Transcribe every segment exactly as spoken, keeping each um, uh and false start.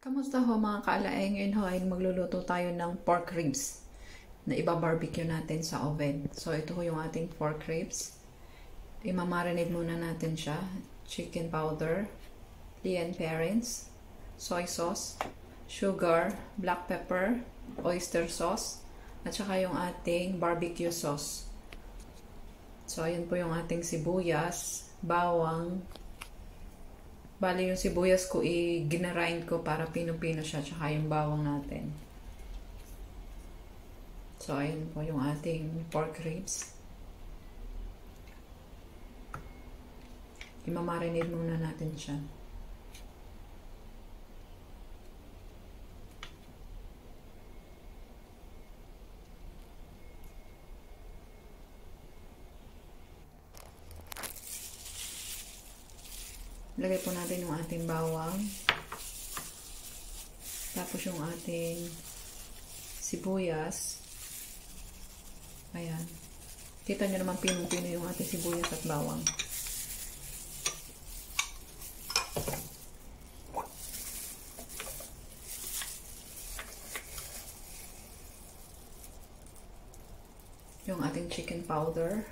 Kamusta ho mga kaalaay? Ngayon ho ay magluluto tayo ng pork ribs na iba-barbecue natin sa oven. So ito ho yung ating pork ribs. Imamarinate muna natin siya. Chicken powder, cayenne parents, soy sauce, sugar, black pepper, oyster sauce, at saka yung ating barbecue sauce. So ayun po yung ating sibuyas, bawang. Bali yung sibuyas ko i-ginarind ko para pino-pino siya, tsaka yung bawang natin. So ayun po yung ating pork ribs. Imamarinate muna natin siya. Lagay po natin yung ating bawang. Tapos yung ating sibuyas. Ayan. Kita nyo naman pinong-pino yung ating sibuyas at bawang. Yung ating chicken powder.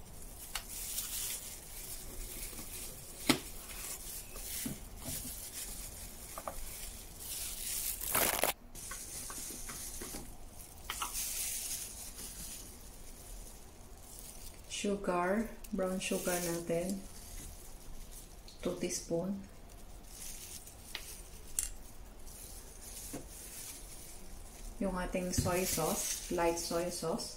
Sugar, brown sugar natin, two teaspoon. Yung ating soy sauce, light soy sauce.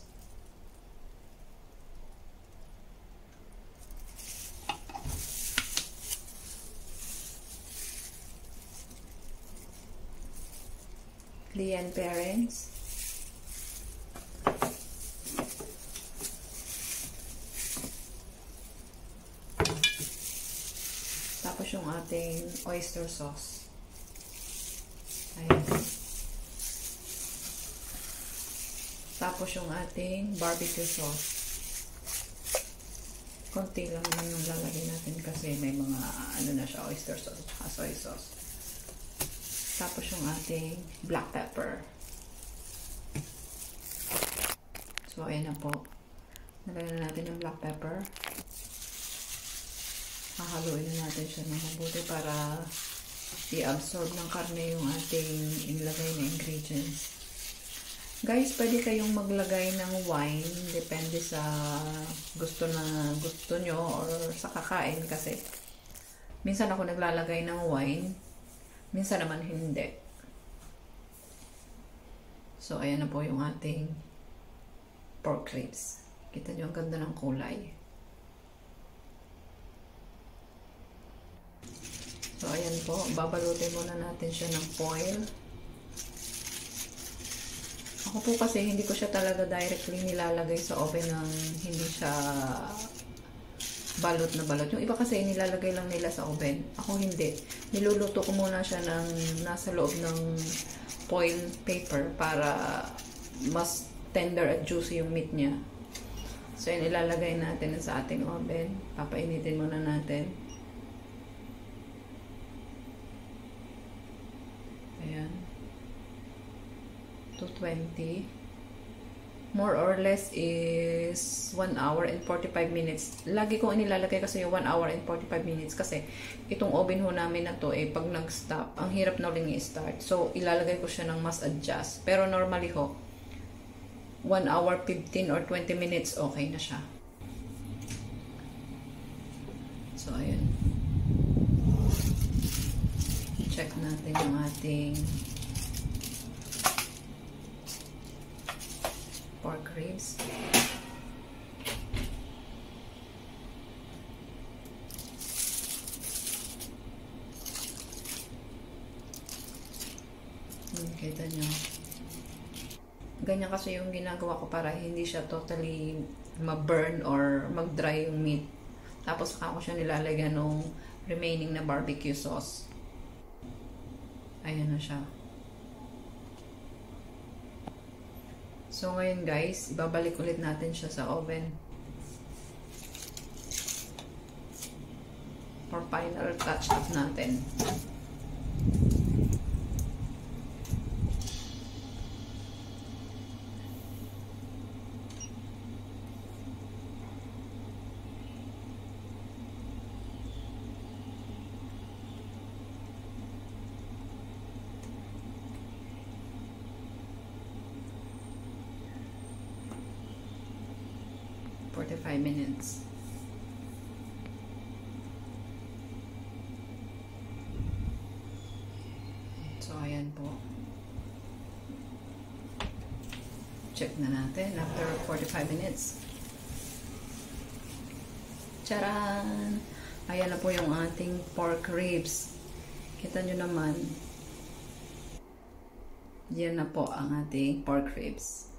Cayenne parents. Tapos yung ating oyster sauce. Ayan. Tapos yung ating barbecue sauce. Konti lang naman yung lalagay natin kasi may mga ano na siya, oyster sauce at soy sauce. Tapos yung ating black pepper. So ayan na po. Nalagyan na natin yung black pepper. Hahaluin na natin siya ng mabuti para i-absorb ng karne yung ating inilagay na ingredients. Guys, pwede kayong maglagay ng wine. Depende sa gusto na gusto nyo or sa kakain kasi minsan ako naglalagay ng wine. Minsan naman hindi. So, ayan na po yung ating pork ribs. Kita nyo ang ganda ng kulay. So, ayan po. Babalutin muna natin siya ng foil. Ako po kasi hindi ko siya talaga directly nilalagay sa oven ng hindi siya balot na balot. Yung iba kasi nilalagay lang nila sa oven. Ako hindi. Niluluto ko muna siya ng nasa loob ng foil paper para mas tender at juicy yung meat niya. So, yun ilalagay natin sa ating oven. Papainitin muna natin. Ayan. two twenty. More or less is one hour and forty-five minutes. Lagi ko inilalagay kasi yung one hour and forty-five minutes kasi itong oven ho namin na to eh pag nag-stop, ang hirap na uling i-start. So, ilalagay ko siya ng mas adjust. Pero normally ho, one hour, fifteen or twenty minutes, okay na siya. So, ayan. Check natin yung ating pork ribs. Kita nyo. Ganyan kasi yung ginagawa ko para hindi siya totally ma-burn or mag-dry yung meat. Tapos ako siya nilalagyan ng remaining na barbecue sauce. Ayan na siya. So, ngayon guys, ibabalik ulit natin siya sa oven. For final touch up natin. forty-five minutes. So, ayan po. Check na natin after forty-five minutes. Charan! Ayan na po yung ating pork ribs. Kita nyo naman. Yan na po ang ating pork ribs.